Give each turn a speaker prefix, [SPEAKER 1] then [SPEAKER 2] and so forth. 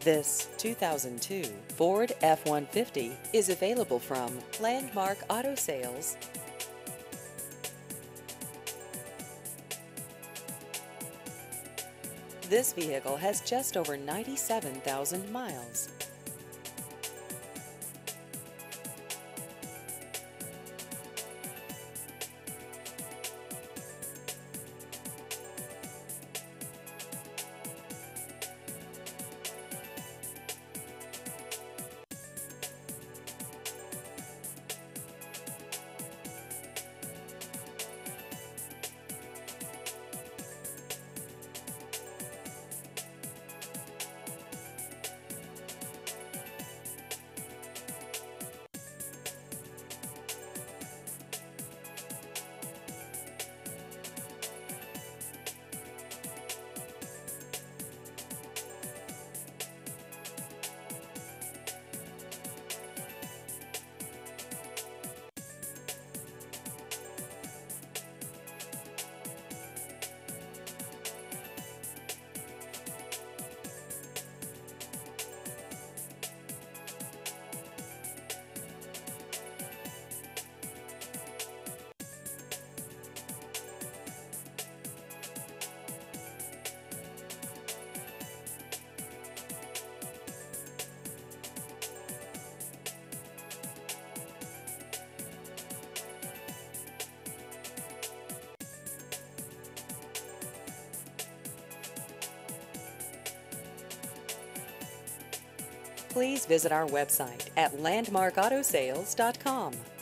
[SPEAKER 1] This 2002 Ford F-150 is available from Landmark Auto Sales. This vehicle has just over 97,000 miles. Please visit our website at landmarkautosales.com.